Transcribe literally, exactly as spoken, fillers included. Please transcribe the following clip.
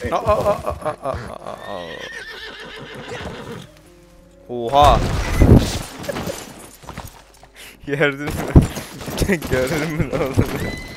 Evet, Aa, aa, tamam. aa, aa, aa, aa. Oha. Gördün mü? Gördün mü ne oldu?